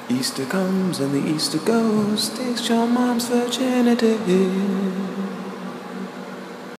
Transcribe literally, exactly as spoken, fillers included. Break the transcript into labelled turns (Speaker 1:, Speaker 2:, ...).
Speaker 1: Easter comes and the Easter goes, takes your mom's virginity.